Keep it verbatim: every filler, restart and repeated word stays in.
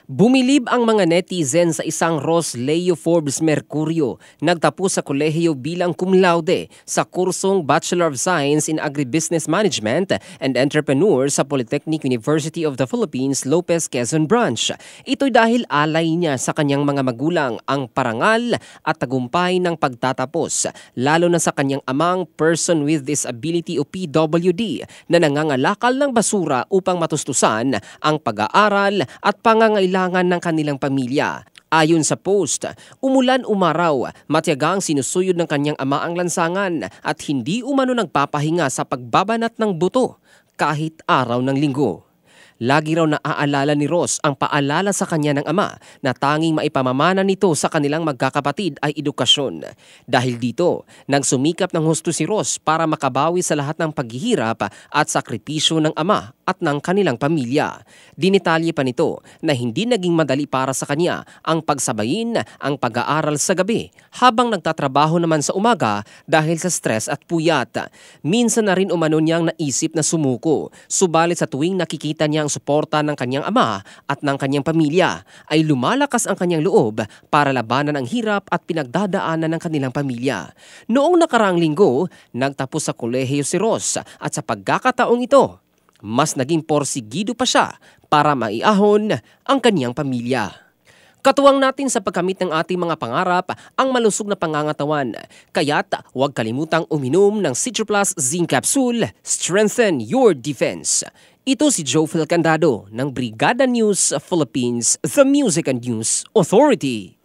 Bumilib ang mga netizen sa isang Ross Leo Forbes Mercurio. Nagtapos sa kolehiyo bilang cum laude sa kursong Bachelor of Science in Agribusiness Management and Entrepreneur sa Polytechnic University of the Philippines, Lopez, Quezon Branch. Ito'y dahil alay niya sa kanyang mga magulang ang parangal at tagumpay ng pagtatapos, lalo na sa kanyang amang Person with Disability o P W D na nangangalakal ng basura upang matustusan ang pag-aaral at pangangailangan ng kanilang pamilya. Ayon sa post, umulan umaraw, matiyagang sinusuyod ng kanyang ama ang lansangan at hindi umano nagpapahinga sa pagbabanat ng buto kahit araw ng linggo. Lagi raw naaalala ni Ross ang paalala sa kanya ng ama na tanging maipamamana nito sa kanilang magkakapatid ay edukasyon. Dahil dito, nagsumikap ng husto si Ross para makabawi sa lahat ng paghihirap at sakripisyo ng ama at ng kanilang pamilya. Dinitalye pa nito na hindi naging madali para sa kanya ang pagsabayin ang pag-aaral sa gabi habang nagtatrabaho naman sa umaga dahil sa stress at puyat. Minsan na rin umano niyang naisip na sumuko, subalit sa tuwing nakikita niya ang suporta ng kanyang ama at ng kanyang pamilya ay lumalakas ang kanyang loob para labanan ang hirap at pinagdadaanan ng kanilang pamilya. Noong nakaraang linggo, nagtapos sa kolehiyo si Ross at sa pagkakataong ito, mas naging porsigido pa siya para maiahon ang kanyang pamilya. Katuwang natin sa pagkamit ng ating mga pangarap ang malusog na pangangatawan. Kaya't huwag kalimutang uminom ng Citroplus Zinc Capsule. Strengthen your defense. Ito si Joe Phil Candado ng Brigada News Philippines, The Music and News Authority.